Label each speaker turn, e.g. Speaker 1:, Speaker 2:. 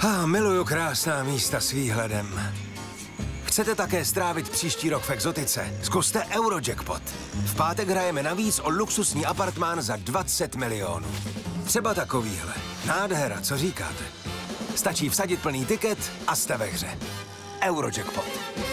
Speaker 1: Miluju krásná místa s výhledem. Chcete také strávit příští rok v exotice? Zkuste Eurojackpot. V pátek hrajeme navíc o luxusní apartmán za 20 milionů. Třeba takovýhle. Nádhera, co říkáte? Stačí vsadit plný tiket a jste ve hře. Eurojackpot.